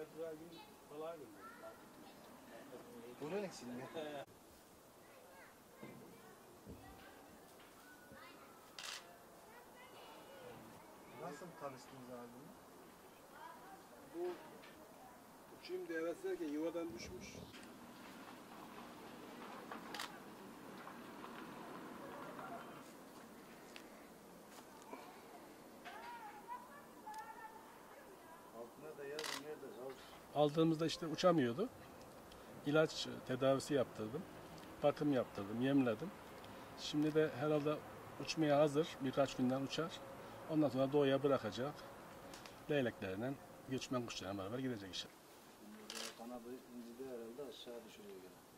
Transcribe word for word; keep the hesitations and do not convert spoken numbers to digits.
Güzel gün kolay mı? Bunun eksilmi. Nasıl tanıştınız abi? Bu uçayım devreslerken yuvadan düşmüş. Altına da yaz, nerede kal? Aldığımızda işte uçamıyordu. İlaç tedavisi yaptırdım. Bakım yaptırdım, yemledim. Şimdi de herhalde uçmaya hazır. Birkaç günden uçar. Ondan sonra doğuya bırakacak. Leyleklerle, göçmen kuşlarla beraber gidecek inşallah. Kanadı incide herhalde aşağı düşürüyor gene.